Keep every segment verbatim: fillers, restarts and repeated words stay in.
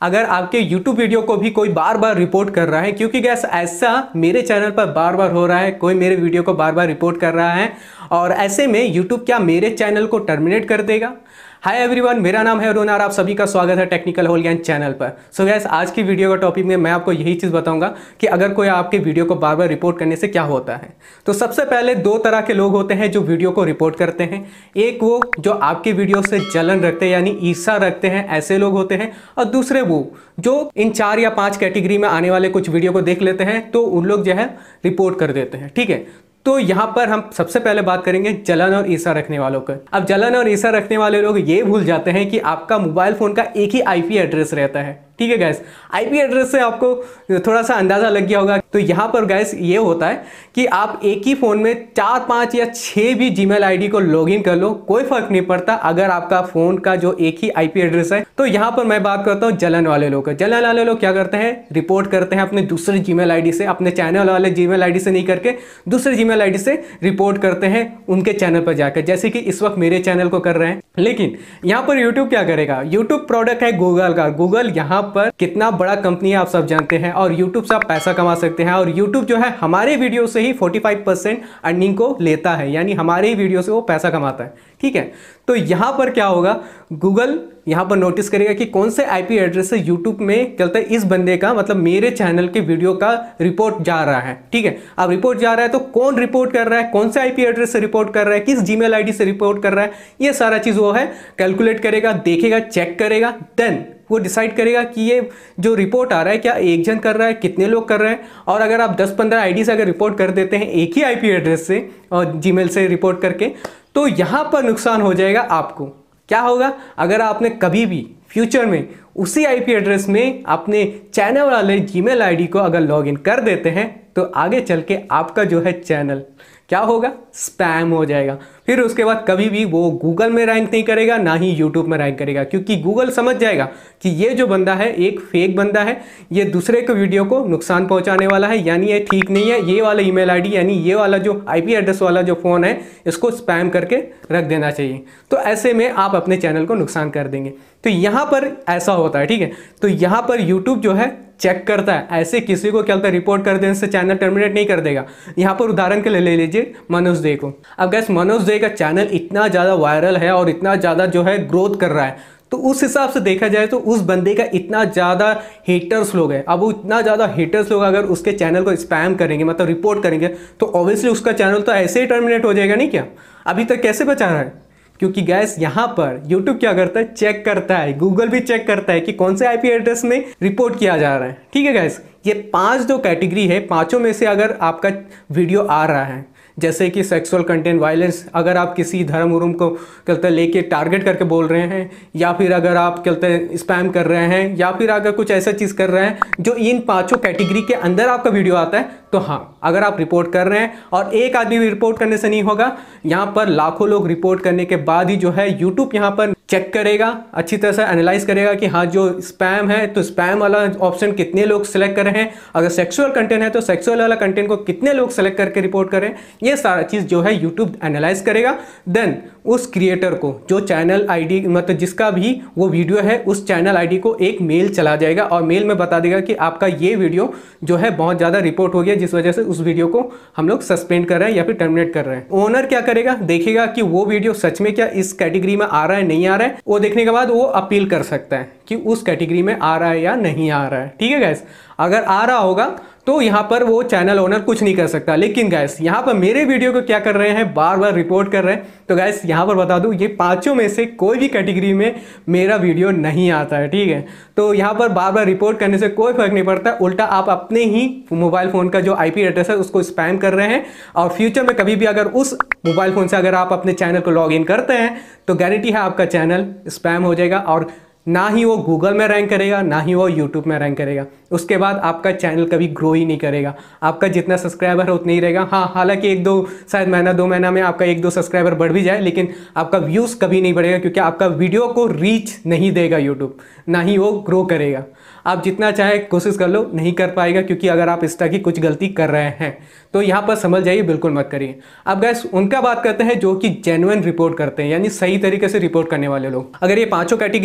अगर आपके YouTube video को भी कोई बार बार रिपोर्ट कर रहा है, क्योंकि गैस ऐसा मेरे चैनल पर बार बार हो रहा है, कोई मेरे वीडियो को बार बार रिपोर्ट कर रहा है और ऐसे में यूट्यूब क्या मेरे चैनल को टर्मिनेट कर देगा? हाय एवरीवन, मेरा नाम है अरुण और आप सभी का स्वागत है टेक्निकल होल ज्ञान चैनल पर। सो गैस आज की वीडियो का टॉपिक में मैं आपको यही चीज़ बताऊंगा कि अगर कोई आपके वीडियो को बार बार रिपोर्ट करने से क्या होता है। तो सबसे पहले दो तरह के लोग होते हैं जो वीडियो को रिपोर्ट करते हैं। एक वो जो आपके वीडियो से जलन रखते हैं यानी ईर्ष्या रखते हैं, ऐसे लोग होते हैं। और दूसरे वो जो इन चार या पाँच कैटेगरी में आने वाले कुछ वीडियो को देख लेते हैं तो उन लोग जो है रिपोर्ट कर देते हैं। ठीक है, तो यहाँ पर हम सबसे पहले बात करेंगे जलन और ईर्ष्या रखने वालों का। अब जलन और ईर्ष्या रखने वाले लोग ये भूल जाते हैं कि आपका मोबाइल फ़ोन का एक ही आईपी एड्रेस रहता है। ठीक है गैस, आईपी एड्रेस से आपको थोड़ा सा अंदाज़ा लग गया होगा। तो यहाँ पर गैस ये होता है कि आप एक ही फ़ोन में चार पाँच या छः भी जीमेल आईडी को लॉगिन कर लो, कोई फ़र्क नहीं पड़ता अगर आपका फ़ोन का जो एक ही आईपी एड्रेस है। तो यहाँ पर मैं बात करता हूँ जलन वाले लोग का। जलन वाले लोग क्या करते हैं, रिपोर्ट करते हैं अपने दूसरे जीमेल आईडी से, अपने चैनल वाले जीमेल आईडी से नहीं करके दूसरे जीमेल आईडी से रिपोर्ट करते हैं उनके चैनल पर जाकर, जैसे कि इस वक्त मेरे चैनल को कर रहे हैं। लेकिन यहाँ पर यूट्यूब क्या करेगा, यूट्यूब प्रोडक्ट है गूगल का। गूगल यहाँ पर कितना बड़ा कंपनी है आप सब जानते हैं और यूट्यूब से आप पैसा कमा सकते हैं। और यूट्यूब जो है हमारे वीडियो से ही पैंतालीस परसेंट अर्निंग को लेता है, यानी हमारे ही वीडियो से वो पैसा कमाता है। ठीक है, तो यहाँ पर क्या होगा, गूगल यहाँ पर नोटिस करेगा कि कौन से आईपी एड्रेस से यूट्यूब में चलता है इस बंदे का, मतलब मेरे चैनल के वीडियो का रिपोर्ट जा रहा है। ठीक है, अब रिपोर्ट जा रहा है तो कौन रिपोर्ट कर रहा है, कौन से आईपी एड्रेस से रिपोर्ट कर रहा है, किस जीमेल आईडी से रिपोर्ट कर रहा है, ये सारा चीज़ वो है कैलकुलेट करेगा, देखेगा, चेक करेगा, देन वो डिसाइड करेगा कि ये जो रिपोर्ट आ रहा है क्या एक जन कर रहा है, कितने लोग कर रहे हैं। और अगर आप दस पंद्रह आईडी से अगर रिपोर्ट कर देते हैं एक ही आईपी एड्रेस से और जीमेल से रिपोर्ट करके, तो यहाँ पर नुकसान हो जाएगा आपको। क्या होगा, अगर आपने कभी भी फ्यूचर में उसी आईपी एड्रेस में अपने चैनल वाले जीमेल आईडी को अगर लॉगिन कर देते हैं तो आगे चल के आपका जो है चैनल क्या होगा, स्पैम हो जाएगा। फिर उसके बाद कभी भी वो गूगल में रैंक नहीं करेगा, ना ही यूट्यूब में रैंक करेगा, क्योंकि गूगल समझ जाएगा कि ये जो बंदा है एक फेक बंदा है, ये दूसरे के वीडियो को नुकसान पहुंचाने वाला है, यानी ये ठीक नहीं है। ये वाला ईमेल आईडी यानी ये वाला जो आईपी एड्रेस वाला जो फ़ोन है इसको स्पैम करके रख देना चाहिए। तो ऐसे में आप अपने चैनल को नुकसान कर देंगे। तो यहाँ पर ऐसा होता है। ठीक है, तो यहाँ पर यूट्यूब जो है चेक करता है, ऐसे किसी को क्या होता है रिपोर्ट कर देने से चैनल टर्मिनेट नहीं कर देगा। यहाँ पर उदाहरण के लिए ले लीजिए मनोज दे को। अब गैस मनोज दे का चैनल इतना ज़्यादा वायरल है और इतना ज़्यादा जो है ग्रोथ कर रहा है, तो उस हिसाब से देखा जाए तो उस बंदे का इतना ज़्यादा हेटर्स लोग हैं। अब वो इतना ज़्यादा हेटर्स लोग अगर उसके चैनल को स्पैम करेंगे, मतलब रिपोर्ट करेंगे, तो ऑब्वियसली उसका चैनल तो ऐसे ही टर्मिनेट हो जाएगा। नहीं क्या, अभी तक कैसे बचा रहा है, क्योंकि गैस यहाँ पर YouTube क्या करता है, चेक करता है, गूगल भी चेक करता है कि कौन से आईपी एड्रेस में रिपोर्ट किया जा रहा है। ठीक है गैस, ये पांच जो कैटेगरी है, पांचों में से अगर आपका वीडियो आ रहा है, जैसे कि सेक्सुअल कंटेंट, वायलेंस, अगर आप किसी धर्म उर्म को कहते हैं लेके टारगेट करके बोल रहे हैं, या फिर अगर आप कहते हैं स्पैम कर रहे हैं, या फिर अगर कुछ ऐसा चीज़ कर रहे हैं जो इन पांचों कैटेगरी के अंदर आपका वीडियो आता है, तो हाँ अगर आप रिपोर्ट कर रहे हैं, और एक आदमी भी रिपोर्ट करने से नहीं होगा, यहाँ पर लाखों लोग रिपोर्ट करने के बाद ही जो है यूट्यूब यहाँ पर चेक करेगा, अच्छी तरह से एनालाइज करेगा कि हाँ जो स्पैम है तो स्पैम वाला ऑप्शन कितने लोग सेलेक्ट कर रहे हैं, अगर सेक्सुअल कंटेंट है तो सेक्सुअल वाला कंटेंट को कितने लोग सेलेक्ट करके रिपोर्ट कर रहे हैं, ये सारा चीज़ जो है यूट्यूब एनालाइज करेगा। देन उस क्रिएटर को जो चैनल आईडी मतलब जिसका भी वो वीडियो है उस चैनल आईडी को एक मेल चला जाएगा और मेल में बता देगा कि आपका ये वीडियो जो है बहुत ज़्यादा रिपोर्ट हो गया, जिस वजह से उस वीडियो को हम लोग सस्पेंड कर रहे हैं या फिर टर्मिनेट कर रहे हैं। ओनर क्या करेगा, देखेगा कि वो वीडियो सच में क्या इस कैटेगरी में आ रहा है, नहीं आ रहा है, वो देखने के बाद वो अपील कर सकता है कि उस कैटेगरी में आ रहा है या नहीं आ रहा है। ठीक है गैस, अगर आ रहा होगा तो यहाँ पर वो चैनल ओनर कुछ नहीं कर सकता। लेकिन गैस यहाँ पर मेरे वीडियो को क्या कर रहे हैं, बार बार रिपोर्ट कर रहे हैं। तो गैस यहाँ पर बता दूँ, ये पांचों में से कोई भी कैटेगरी में मेरा वीडियो नहीं आता है। ठीक है, तो यहाँ पर बार बार रिपोर्ट करने से कोई फर्क नहीं पड़ता, उल्टा आप अपने ही मोबाइल फ़ोन का जो आईपी एड्रेस है उसको स्पैम कर रहे हैं। और फ्यूचर में कभी भी अगर उस मोबाइल फ़ोन से अगर आप अपने चैनल को लॉग इन करते हैं तो गारंटी है आपका चैनल स्पैम हो जाएगा, और ना ही वो गूगल में रैंक करेगा, ना ही वो यूट्यूब में रैंक करेगा। उसके बाद आपका चैनल कभी ग्रो ही नहीं करेगा, आपका जितना सब्सक्राइबर है उतना ही रहेगा। हाँ, हालांकि एक दो शायद महीना दो महीना में आपका एक दो सब्सक्राइबर बढ़ भी जाए, लेकिन आपका व्यूज़ कभी नहीं बढ़ेगा, क्योंकि आपका वीडियो को रीच नहीं देगा यूट्यूब, ना ही वो ग्रो करेगा। आप जितना चाहे कोशिश कर लो, नहीं कर पाएगा, क्योंकि अगर आप इस तरह की कुछ गलती कर रहे हैं तो यहाँ पर समझ जाइए, बिल्कुल मत करिए। अब गैस उनका बात करते हैं जो कि जेन्युइन रिपोर्ट करते हैं, यानी सही तरीके से रिपोर्ट करने वाले लोग। अगर ये पांचों कैटेगरी में से अगर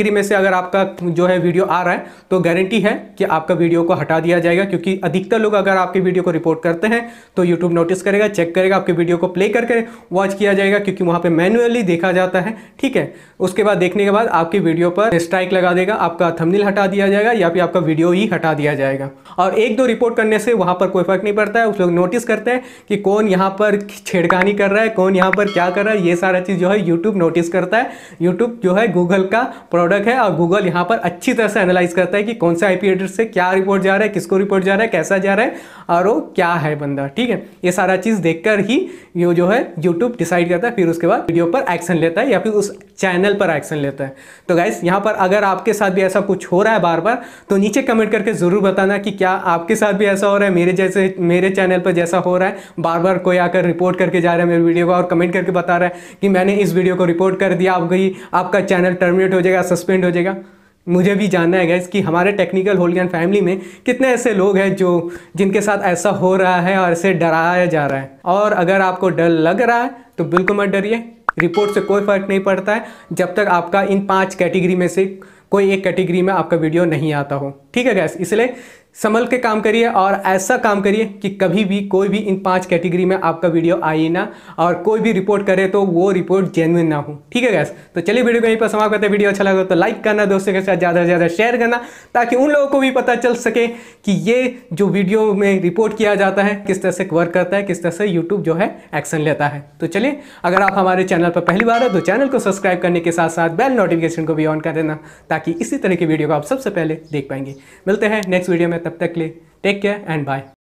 अगर आपका जो है वीडियो आ रहा है तो गारंटी है कि आपका वीडियो को हटा दिया जाएगा, क्योंकि अधिकतर लोग अगर आपके वीडियो को रिपोर्ट करते हैं तो यूट्यूब नोटिस करेगा, चेक करेगा, आपके वीडियो को प्ले करके वॉच किया जाएगा, क्योंकि वहाँ पे मैन्युअली देखा जाता है। ठीक है, उसके बाद देखने के बाद आपकी वीडियो पर स्ट्राइक लगा देगा, आपका थंबनेल हटा दिया जाएगा या फिर आपका वीडियो ही हटा दिया जाएगा। और एक दो रिपोर्ट करने से वहाँ पर कोई फर्क नहीं पड़ता है, उस लोग नोटिस करते हैं कि कौन यहाँ पर छेड़खानी कर रहा है, कौन यहाँ पर क्या कर रहा है, ये सारा चीज़ जो है यूट्यूब नोटिस करता है। यूट्यूब जो है गूगल का प्रोडक्ट है और गूगल यहाँ पर अच्छी तरह से एनालाइज करता है कि कौन सा आईपी एड्रेस से क्या रिपोर्ट जा रहा है, किसको रिपोर्ट जा रहा है, कैसा जा रहा है और वो क्या है बंदा। ठीक है, ये सारा चीज़ देखकर ही ये जो है यूट्यूब डिसाइड करता है, फिर उसके बाद वीडियो पर एक्शन लेता है या फिर उस चैनल पर एक्शन लेता है। तो गाइस यहाँ पर अगर आपके साथ भी ऐसा कुछ हो रहा है बार बार, तो नीचे कमेंट करके ज़रूर बताना कि क्या आपके साथ भी ऐसा हो रहा है, मेरे जैसे मेरे चैनल पर जैसा हो रहा है, बार बार कोई आकर रिपोर्ट करके जा रहा है मेरे वीडियो को और कमेंट करके बता रहा है कि मैंने इस वीडियो को रिपोर्ट कर दिया, आप गई आपका चैनल टर्मिनेट हो जाएगा, सस्पेंड हो जाएगा। मुझे भी जानना है गाइस कि हमारे टेक्निकल होलिगन फैमिली में कितने ऐसे लोग हैं जो जिनके साथ ऐसा हो रहा है और ऐसे डराया जा रहा है। और अगर आपको डर लग रहा है तो बिल्कुल मत डरिए, रिपोर्ट से कोई फर्क नहीं पड़ता है जब तक आपका इन पांच कैटेगरी में से कोई एक कैटेगरी में आपका वीडियो नहीं आता हो। ठीक है गाइस, इसलिए संभल के काम करिए और ऐसा काम करिए कि कभी भी कोई भी इन पांच कैटेगरी में आपका वीडियो आए ना, और कोई भी रिपोर्ट करे तो वो रिपोर्ट जेन्युइन ना हो। ठीक है गाइस, तो चलिए वीडियो को यहीं पर समाप्त करते हैं। वीडियो अच्छा लगा तो लाइक करना, दोस्तों के साथ ज़्यादा से ज़्यादा शेयर करना, ताकि उन लोगों को भी पता चल सके कि ये जो वीडियो में रिपोर्ट किया जाता है किस तरह से वर्क करता है, किस तरह से यूट्यूब जो है एक्शन लेता है। तो चलिए, अगर आप हमारे चैनल पर पहली बार है तो चैनल को सब्सक्राइब करने के साथ साथ बेल नोटिफिकेशन को भी ऑन कर देना, ताकि इसी तरह की वीडियो को आप सबसे पहले देख पाएंगे। मिलते हैं नेक्स्ट वीडियो में, तब तक के लिए टेक केयर एंड बाय।